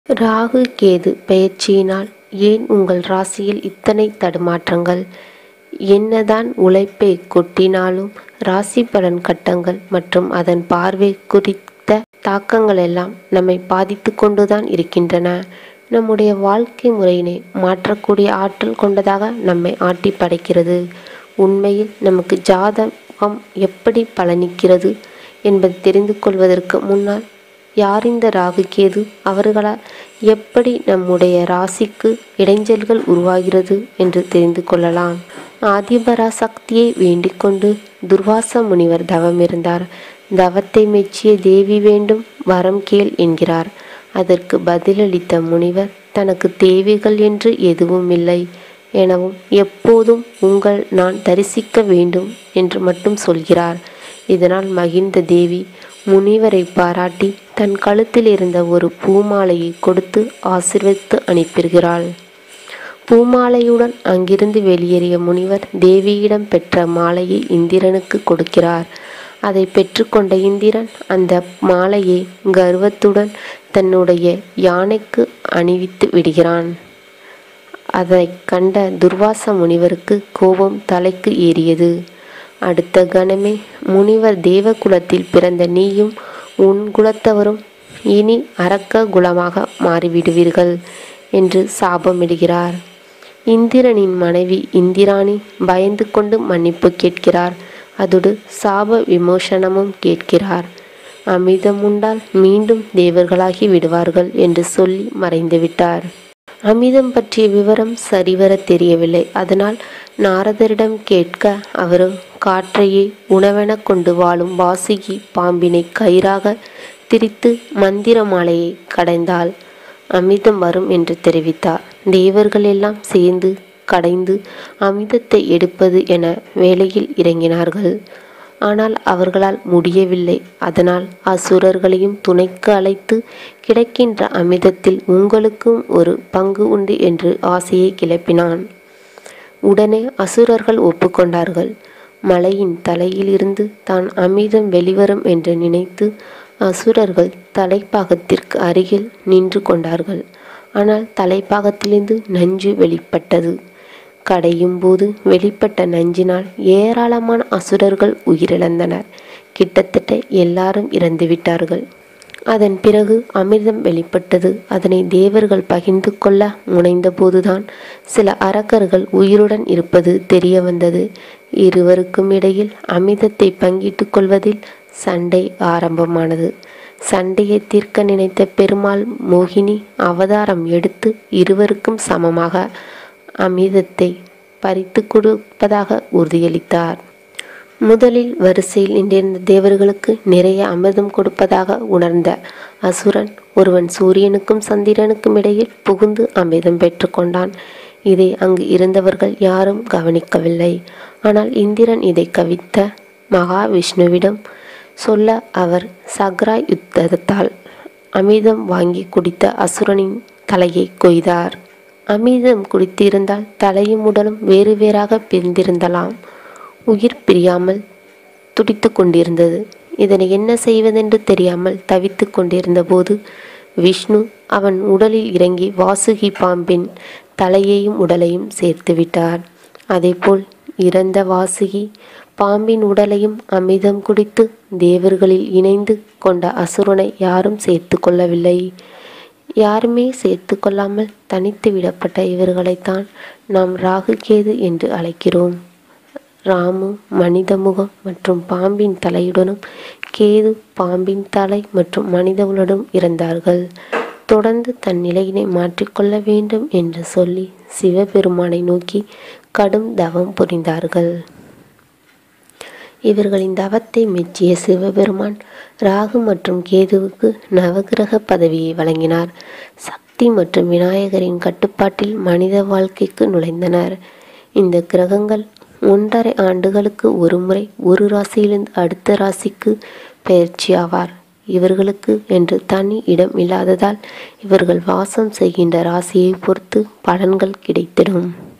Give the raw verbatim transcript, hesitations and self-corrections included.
ராகு கேது பெயர்ச்சியினால் ஏன் உங்கள் ராசியில் இத்தனை தடுமாற்றங்கள்? என்னதான் உழைப்பை கொட்டினாலும் ராசி பலன் கட்டங்கள் மற்றும் அதன் பார்வை குறித்த தாக்கங்கள் எல்லாம் நம்மை பாதித்து கொண்டுதான் இருக்கின்றன. நம்முடைய வாழ்க்கை முறையினை மாற்றக்கூடிய ஆற்றல் கொண்டதாக நம்மை ஆட்டி படைக்கிறது. உண்மையில் நமக்கு ஜாதகம் எப்படி பலனிக்கிறது என்பதை தெரிந்து கொள்வதற்கு முன்னால் யார் இந்த ராகு கேது, அவர்களால் எப்படி நம்முடைய ராசிக்கு இடைஞ்சல்கள் உருவாகிறது என்று தெரிந்து கொள்ளலாம். ஆதிபராசக்தியை வேண்டிக் கொண்டு துர்வாச முனிவர் தவம் இருந்தார். தவத்தை மெச்சிய தேவி வேண்டும் வரம் கேள் என்கிறார். அதற்கு பதிலளித்த முனிவர் தனக்கு தேவைகள் என்று எதுவும் இல்லை எனவும் எப்போதும் உங்கள் நான் தரிசிக்க வேண்டும் என்று மட்டும் சொல்கிறார். இதனால் மகிழ்ந்த தேவி முனிவரை பாராட்டி தன் கழுத்தில் இருந்த ஒரு பூமாலையை கொடுத்து ஆசீர்வதித்து அனுப்புகிறாள். பூமாலையுடன் அங்கிருந்து வெளியேறிய முனிவர் தேவியிடம் பெற்ற மாலையை இந்திரனுக்கு கொடுக்கிறார். அதை பெற்றுக்கொண்ட இந்திரன் அந்த மாலையை கர்வத்துடன் தன்னுடைய யானைக்கு அணிவித்து விடுகிறான். அதை கண்ட துர்வாச முனிவருக்கு கோபம் தலைக்கு ஏறியது. அடுத்த கணமே முனிவர் தேவ குலத்தில் பிறந்த நீயும் உன் குலத்தவரும் இனி அரக்க குலமாக மாறிவிடுவீர்கள் என்று சாபமிடுகிறார். இந்திரனின் மனைவி இந்திராணி பயந்து கொண்டு மன்னிப்பு கேட்கிறார். அதோடு சாப விமோசனமும் கேட்கிறார். அமிர்தம் உண்டால் மீண்டும் தேவர்களாகி விடுவார்கள் என்று சொல்லி மறைந்து விட்டார். அமிர்தம் பற்றிய விவரம் சரிவர தெரியவில்லை. அதனால் நாரதரிடம் கேட்க அவர் காற்றையே உணவென கொண்டு வாழும் வாசுகி பாம்பினை கயிறாக திரித்து மந்திர மாலையை கடைந்தால் அமிர்தம் வரும் என்று தெரிவித்தார். தேவர்கள் எல்லாம் சேர்ந்து கடைந்து அமிர்தத்தை எடுப்பது என வேலையில் இறங்கினார்கள். ஆனால் அவர்களால் முடியவில்லை. அதனால் அசுரர்களையும் துணைக்கு அழைத்து கிடைக்கின்ற அமிர்தத்தில் உங்களுக்கும் ஒரு பங்கு உண்டு என்று ஆசையை கிளப்பினான். உடனே அசுரர்கள் ஒப்புக்கொண்டார்கள். மலையின் தலையிலிருந்து தான் அமிர்தம் வெளிவரும் என்று நினைத்து அசுரர்கள் தலைப்பாகத்திற்கு அருகில் நின்று கொண்டார்கள். ஆனால் தலைப்பாகத்திலிருந்து நஞ்சு வெளிப்பட்டது. கடையும் போது வெளிப்பட்ட நஞ்சினால் ஏராளமான அசுரர்கள் உயிரிழந்தனர். கிட்டத்தட்ட எல்லாரும் இறந்துவிட்டார்கள். அதன் பிறகு அமிர்தம் வெளிப்பட்டது. அதனை தேவர்கள் பகிர்ந்து கொள்ள முனைந்த போதுதான் சில அரக்கர்கள் உயிருடன் இருப்பது தெரிய வந்தது. இருவருக்கும் இடையில் அமிர்தத்தை பங்கிட்டு கொள்வதில் சண்டை ஆரம்பமானது. சண்டையை தீர்க்க நினைத்த பெருமாள் மோகினி அவதாரம் எடுத்து இருவருக்கும் சமமாக அமிர்தத்தை பறித்து கொடுப்பதாக உறுதியளித்தார். முதலில் வரிசையில் நின்றிருந்த தேவர்களுக்கு நிறைய அமிர்தம் கொடுப்பதாக உணர்ந்த அசுரன் ஒருவன் சூரியனுக்கும் சந்திரனுக்கும் இடையில் புகுந்து அமிர்தம் பெற்றுக்கொண்டான். இதை அங்கு இருந்தவர்கள் யாரும் கவனிக்கவில்லை. ஆனால் இந்திரன் இதை கவித்த மகாவிஷ்ணுவிடம் சொல்ல அவர் சக்ரா யுத்தத்தால் அமிர்தம் வாங்கி குடித்த அசுரனின் தலையை கொய்தார். அமிர்தம் குடித்திருந்தால் தலையும் உடலும் வேறு வேறாக பிரிந்திருந்தலாம். உயிர் பிரியாமல் துடித்து கொண்டிருந்தது. இதனை என்ன செய்வதென்று தெரியாமல் தவித்து கொண்டிருந்த போது விஷ்ணு அவன் உடலில் இறங்கி வாசுகி பாம்பின் தலையையும் உடலையும் சேர்த்து விட்டார். அதேபோல் இறந்த வாசுகி பாம்பின் உடலையும் அமிர்தம் குடித்து தேவர்களில் இணைந்து கொண்ட அசுரனை யாரும் சேர்த்து கொள்ளவில்லை. யாருமே சேர்த்து கொள்ளாமல் தனித்து விடப்பட்ட இவர்களைத்தான் நாம் ராகு கேது என்று அழைக்கிறோம். ராமு மனித முகம் மற்றும் பாம்பின் தலையுடனும் கேது பாம்பின் தலை மற்றும் மனித உடலும் இறந்தார்கள். தொடர்ந்து தன் நிலையினை மாற்றிக்கொள்ள வேண்டும் என்று சொல்லி சிவபெருமானை நோக்கி கடும் தவம் புரிந்தார்கள். இவர்களின் தவத்தை மெச்சிய சிவபெருமான் ராகு மற்றும் கேதுவுக்கு நவகிரக பதவியை வழங்கினார். சக்தி மற்றும் விநாயகரின் கட்டுப்பாட்டில் மனித வாழ்க்கைக்கு நுழைந்தனர். இந்த கிரகங்கள் ஒன்றரை ஆண்டுகளுக்கு ஒரு முறை ஒரு ராசியிலிருந்து அடுத்த ராசிக்கு பெயர்ச்சியாவார். இவர்களுக்கு என்று தனி இடம் இல்லாததால் இவர்கள் வாசம் செய்கின்ற ராசியை பொறுத்து பலன்கள் கிடைத்திடும்.